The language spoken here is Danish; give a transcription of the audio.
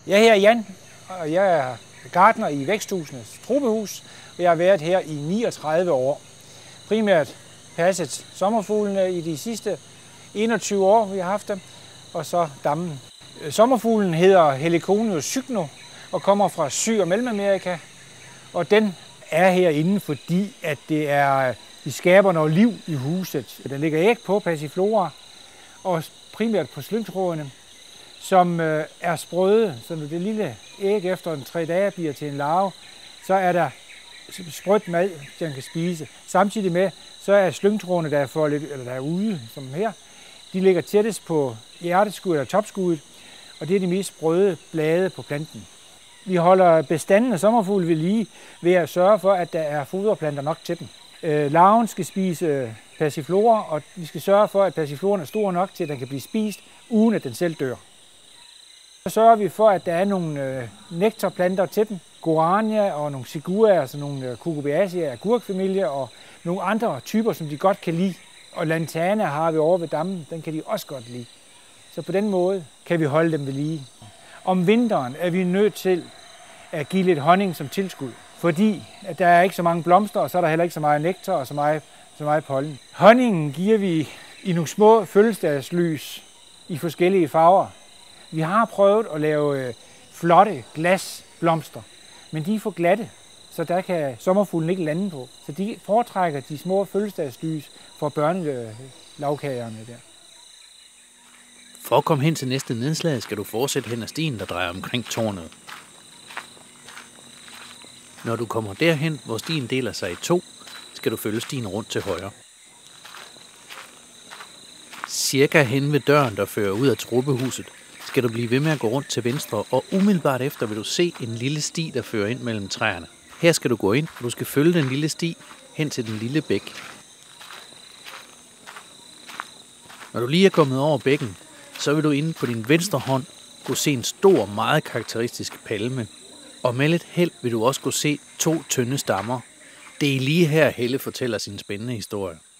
Jeg hedder Jan, og jeg er gartner i Væksthusenes Tropehus, og jeg har været her i 39 år. Primært passet sommerfuglene i de sidste 21 år, vi har haft dem, og så dammen. Sommerfuglen hedder Heliconius cygno og kommer fra Syd- og Mellemamerika, og den er herinde, fordi at de skaber noget liv i huset. Der ligger æg på passiflora, og primært på slyngtrådene, som er sprøde, så når det lille æg efter 3 dage bliver til en larve, så er der sprødt mad, den kan spise. Samtidig med, så er slyngtrådene, der er ude, som her, de ligger tættest på hjerteskuddet eller topskuddet, og det er de mest sprøde blade på planten. Vi holder bestanden af sommerfugle ved lige ved at sørge for, at der er foderplanter nok til dem. Larven skal spise passiflora, og vi skal sørge for, at passifloraen er stor nok til, at den kan blive spist, uden at den selv dør. Så sørger vi for, at der er nogle nektarplanter til dem, guarania og nogle siguaer, altså nogle cucurbitaceae, agurkfamilier og nogle andre typer, som de godt kan lide. Og lantana har vi over ved dammen, den kan de også godt lide. Så på den måde kan vi holde dem ved lige. Om vinteren er vi nødt til at give lidt honning som tilskud, fordi at der er ikke så mange blomster, og så er der heller ikke så meget nektar og så meget pollen. Honningen giver vi i nogle små fødselsdagslys i forskellige farver. Vi har prøvet at lave flotte glasblomster, men de er for glatte, så der kan sommerfuglen ikke lande på. Så de foretrækker de små fødselsdagslys for børnelavkagerne der. For at komme hen til næste nedslag, skal du fortsætte hen ad stien, der drejer omkring tårnet. Når du kommer derhen, hvor stien deler sig i 2, skal du følge stien rundt til højre. Cirka hen ved døren, der fører ud af tropehuset, skal du blive ved med at gå rundt til venstre, og umiddelbart efter vil du se en lille sti, der fører ind mellem træerne. Her skal du gå ind, og du skal følge den lille sti hen til den lille bæk. Når du lige er kommet over bækken, så vil du inde på din venstre hånd kunne se en stor, meget karakteristisk palme. Og med lidt held vil du også kunne se 2 tynde stammer. Det er lige her, Helle fortæller sin spændende historie.